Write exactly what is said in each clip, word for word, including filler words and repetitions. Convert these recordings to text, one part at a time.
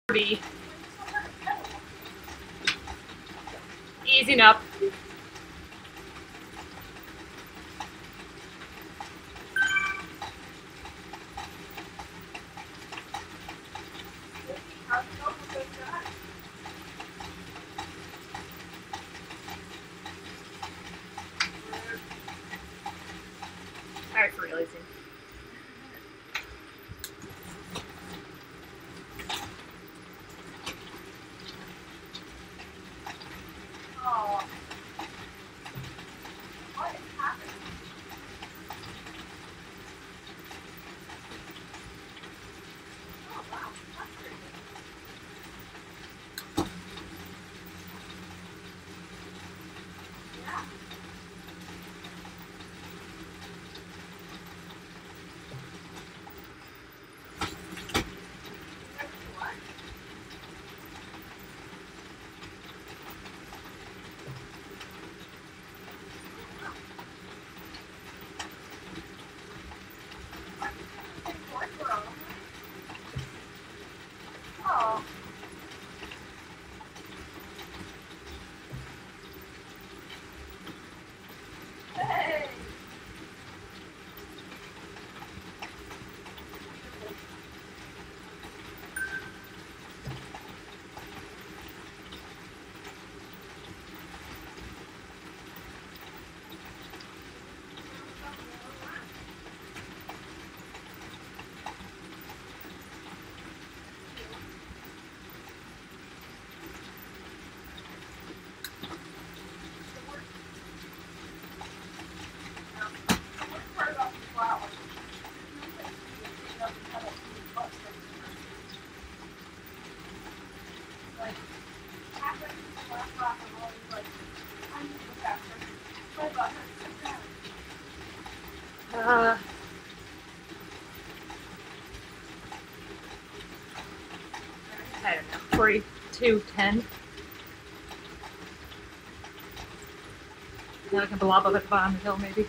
be easing up. Alright, for real easy. Uh, I don't know, forty-two ten. Now I can blob up at the bottom of the hill, maybe.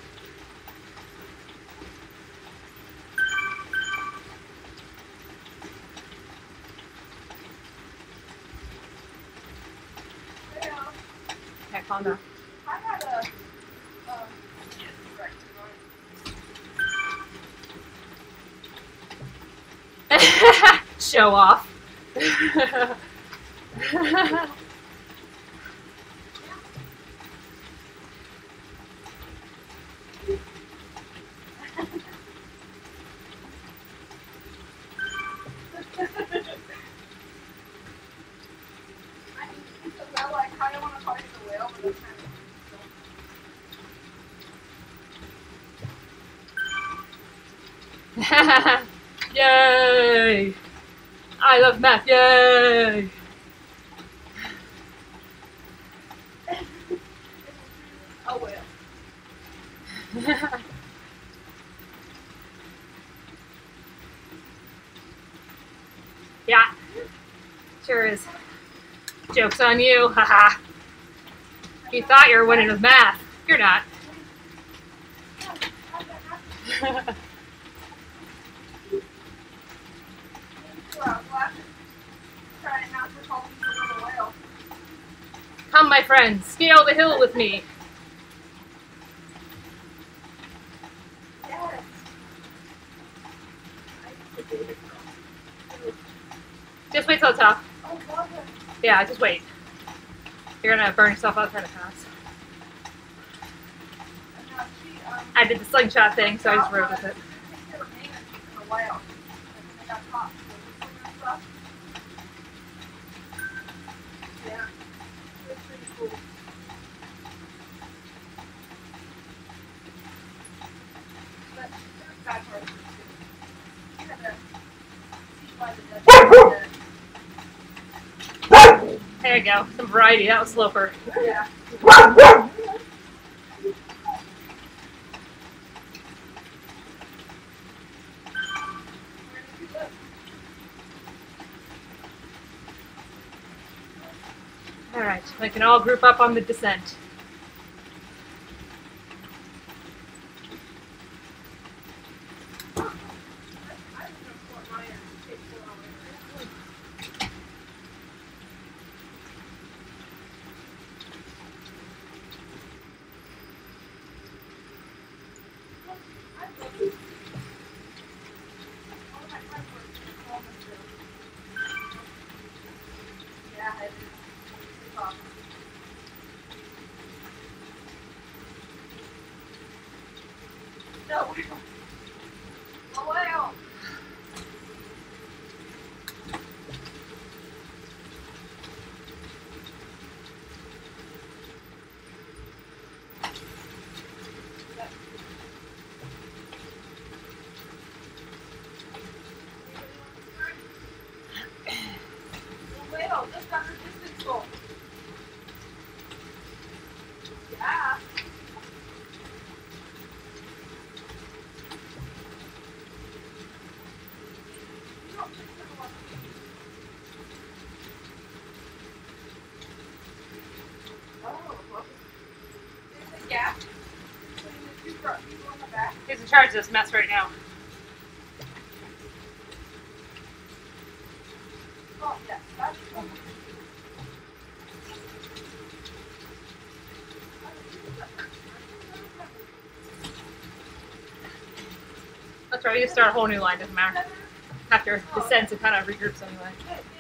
Okay, calm down. Show off. Yay! I love math, yay! Oh well. Yeah, sure is. Joke's on you, haha. You thought you were winning with math. You're not. Come, my friends, scale the hill with me. Yes. Just wait till the top. Oh, love it. Yeah, just wait. You're gonna burn yourself out kind of fast. And now she, um, I did the slingshot thing, so I just rode with it. they were naming in a while. And they got caught. So this one and stuff. Yeah. It's pretty cool. But there's bad parts of it too. You had to see why the dead. There you go, some variety. That was Sloper. Yeah. All right, we can all group up on the descent. middle, just under distance goal. Yeah. You don't think so much. Oh, well. There's a gap between the two front people on the back. Who's in charge of this mess right now? Oh, yes, that's cool. That's right, we just start a whole new line, doesn't matter. After descends, it kind of regroups anyway. Get it,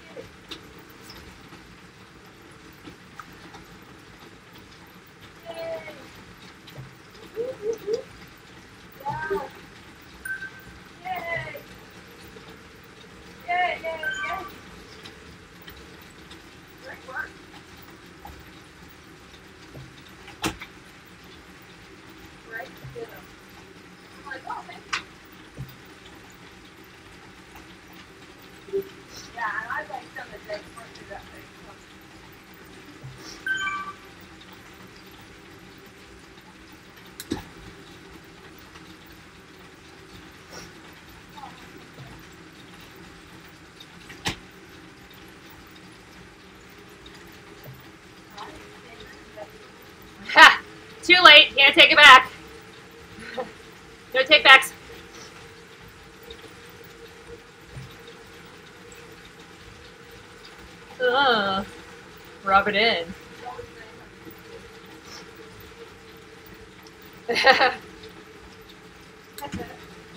get it, get it, get it. Yay! Woo, woo, woo. Yeah. Yay! Yay, yay, yay! Great work. Great, did 'em. I'm like, oh, thank you. Yeah, and I like some of the days work through that thing. Ha! Too late, can't take it back. No take backs. Ugh. Rub it in. That's it.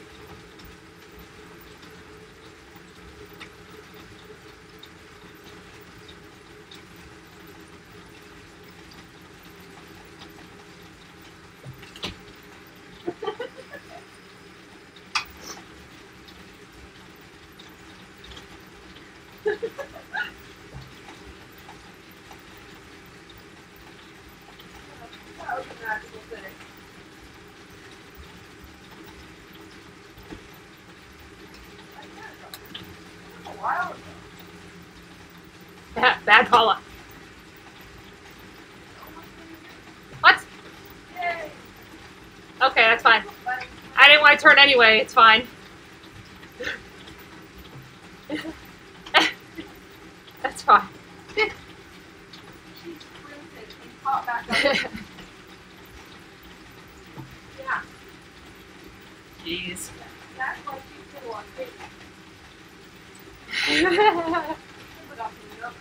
Open that little bit. A while ago. Bad Paula. What? Yay! Okay, that's fine. But I didn't want to turn anyway, it's fine. That's fine. she sprinted and caught back up. Yeah, Jeez. that's why she's still on tape. Put it off in the oven.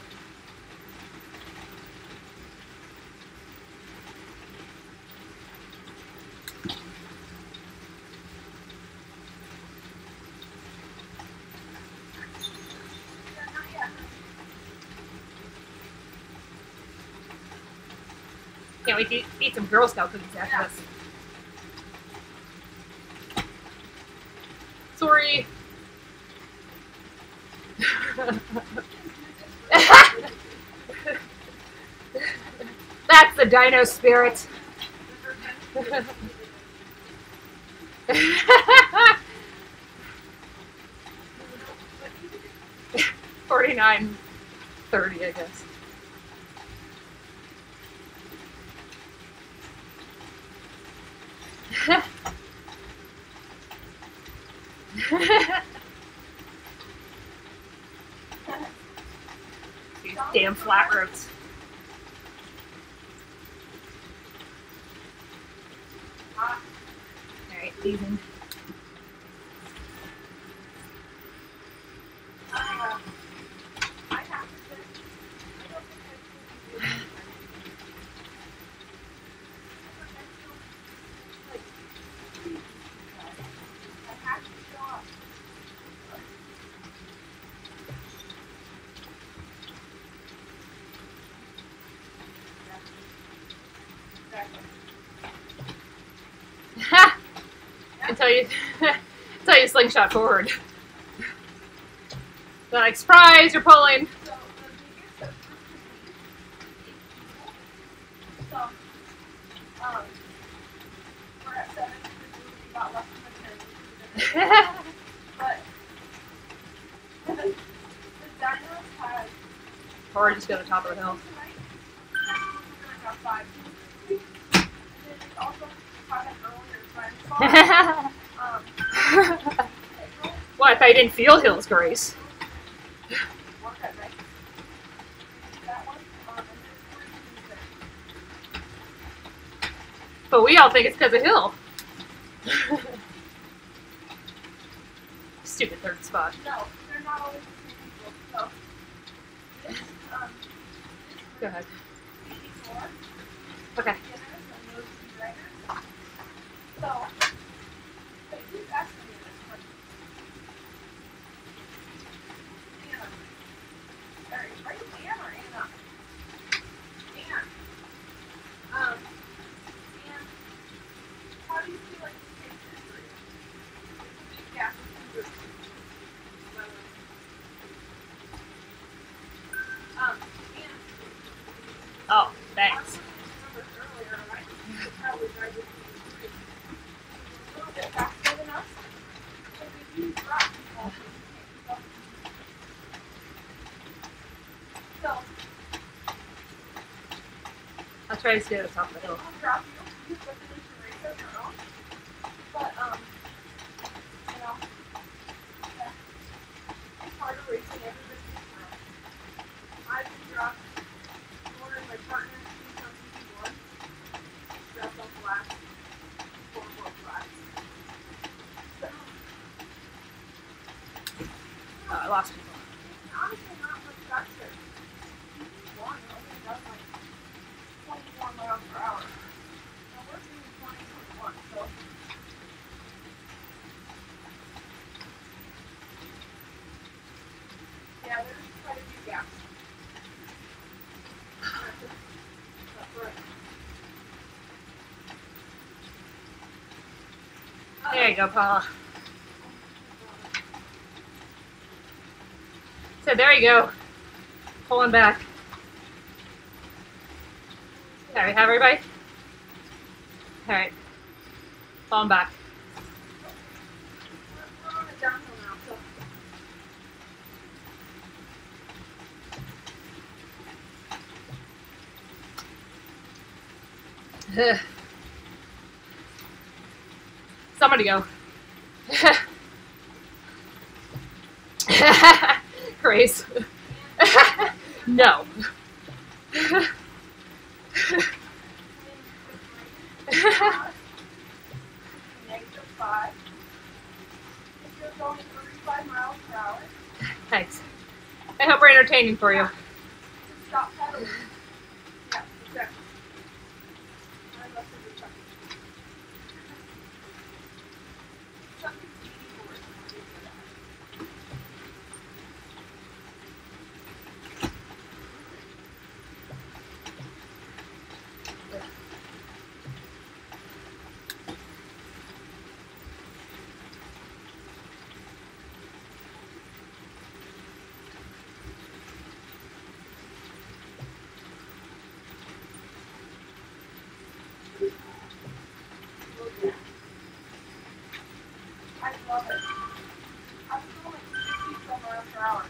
Yeah, not yet. Can't wait to eat some Girl Scout cookies after Yeah. this. Sorry. That's the dino spirit. Forty-nine, thirty, I guess. These damn flat roads. Alright, these in. Uh, I have to. I don't think I should be like, I have to show up. Exactly. until you until you slingshot forward. They're like, surprise, you're pulling. So the biggest so um we're at seven because we got less than ten. But the, the dinos had Or just go to the top of the hill. What if I didn't feel Hills Grace? But we all think it's because of Hill. Stupid third spot. No, they're not always the same people. So, this, um, Go ahead. eighty-four, Okay. beginners and those two writers. So, but who's asking me this question? Anna. Are, are you Ann or Anna? Ann. Um, Ann, how do you feel like this takes it for you? Yeah. Um, Ann. Oh, thanks. I'll try to stay at the top of the hill. But, um, you know, it's hard to race in everybody's different. I've been dropped. One of my partners, she's on T V one. Dropped on flats. Four more flats. So, Oh, I lost people. honestly, not much faster. T V one only does like twenty-four miles per hour. Now we're doing twenty, twenty-one, so. Yeah, there's quite a few gaps. That's right. There you go, Paula. So there you go. Pulling back. There we have everybody. All right. Pulling back. We're on a downhill now, so. Ugh. Somebody go. Grace. No. Negative five. If you're going thirty-five miles per hour, Thanks. I hope we're entertaining for you. just stop pedaling. Yeah, exactly. I love to do something. Something eighty-four is really good at. I love it. I was going like fifty miles per hour.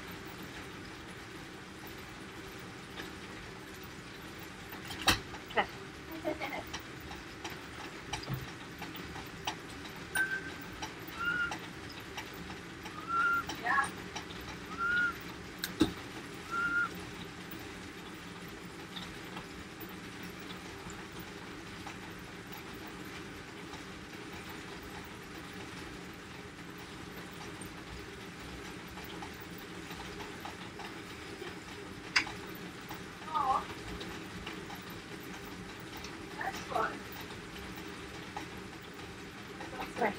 Okay. Yeah. Oh. That's fun. Right.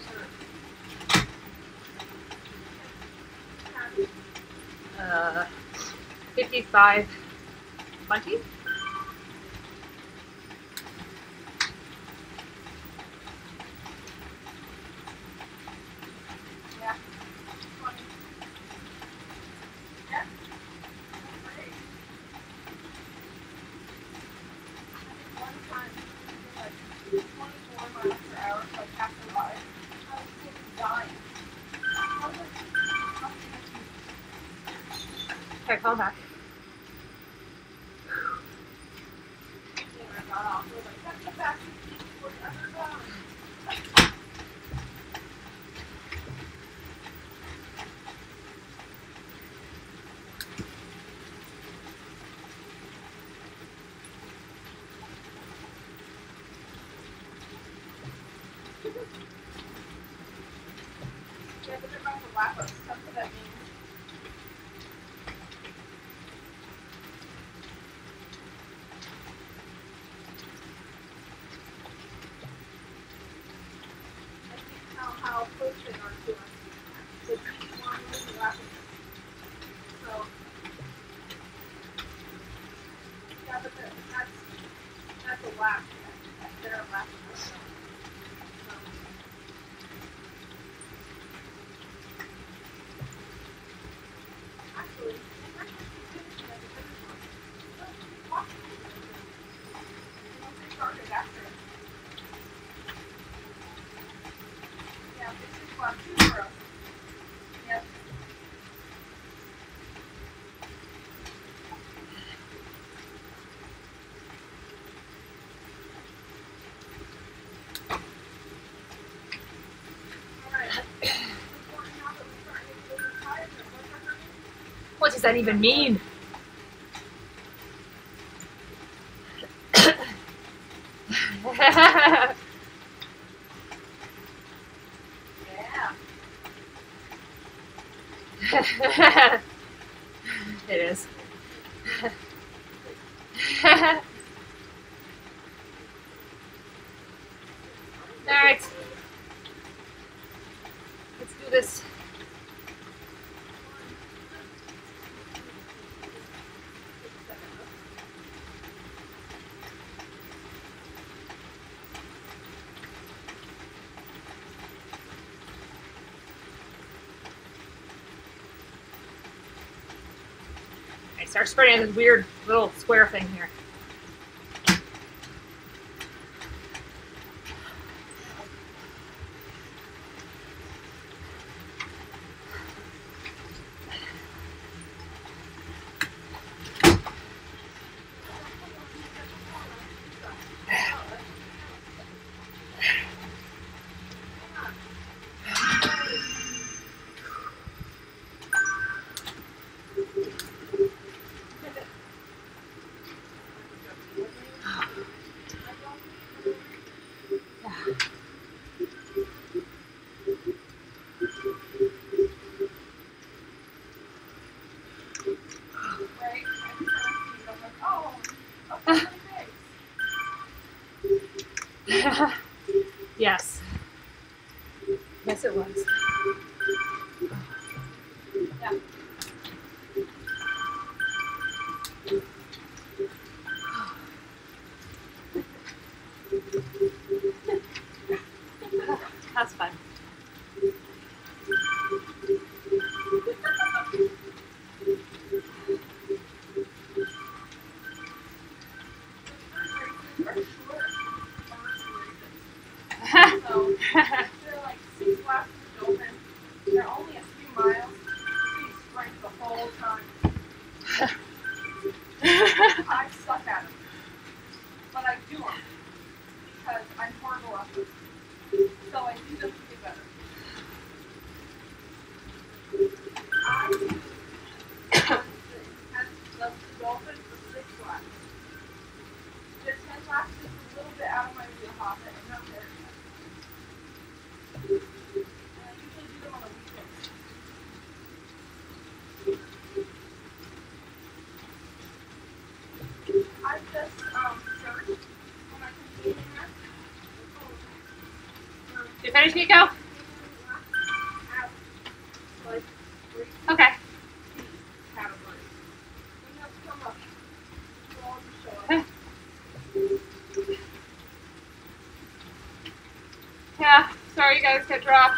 Happy. Uh, fifty-five, twenty? Yeah. Funny. Yeah. That's great. I think one time we did like twenty-four miles per hour, like after live. I was freaking dying. I was like, Okay, call back. cut off. We're like, that's the best we've ever done. Yeah, but they're about to lap us. That's what that means. I can't tell how close they are to us. The each one is lapping us. So, yeah, but the, that's, that's a lap. They're lapping us. So. Actually, it might just be finishing at the finish line. So, watch it. Unless they started after it. Yeah, this is lap two for us. Yep. Alright. Important now that we're starting to get a little tired, and what's our hurry? What does that even mean? Yeah. It is. Alright. Let's do this. I start spreading this weird little square thing here. Right? Every time I see it, I'm like, oh, okay, thanks. Yes. Yes, it was. Yeah. That's fun. So, they're like six laps of open. They're only a few miles. Please sprint the whole time. I suck at them. But I do them. Because I'm horrible at them. So I do them to get better. I do the dolphin for six laps. The ten laps is a little bit out of my wheelhouse. I'm not there yet. And I usually do them on the weekends. I just um searched when I completed that. You finished, Nico? Like three Okay. categories. We have so much. So I'll just show it. Yeah. Sorry, you guys got dropped.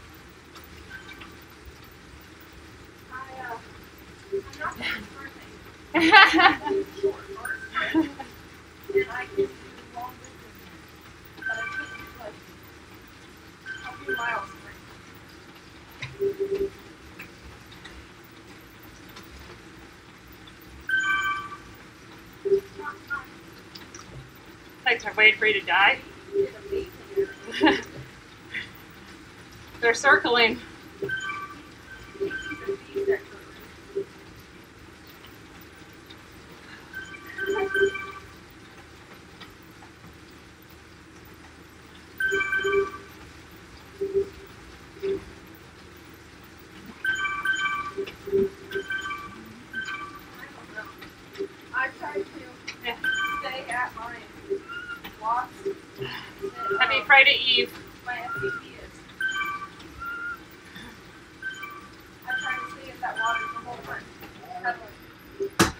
I uh I'm not the sprinting. I do short bursts. And I can do long distance. But I couldn't do like a few miles sprint. Not time. Like they're waiting for you to die. It's amazing. They're circling. These are bees that go- I don't know. I tried to Yeah. stay at my walks. Happy Friday Eve. My F T P is. I tried to stay at that water the whole time. Pedaling.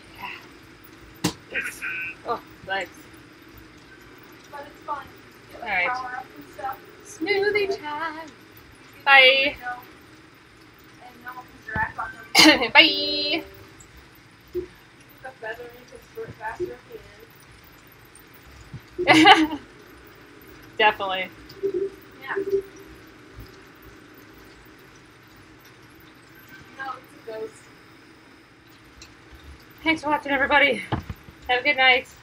Oh, legs. But it's fun. Get All like right. power up and stuff. Smoothie time. You get Bye. the window, and no one can direct on them. Bye. The feather and you can squirt faster if Definitely. Yeah. No, it's a ghost. Thanks for watching, everybody. Have a good night.